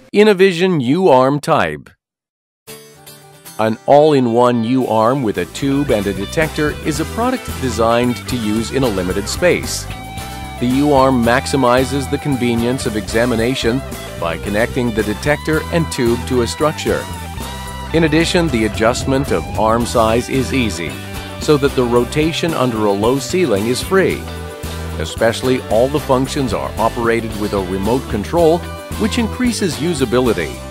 Inavision U-Arm Type. An all-in-one U-Arm with a tube and a detector is a product designed to use in a limited space. The U-Arm maximizes the convenience of examination by connecting the detector and tube to a structure. In addition, the adjustment of arm size is easy, so that the rotation under a low ceiling is free. Especially, all the functions are operated with a remote control, which increases usability.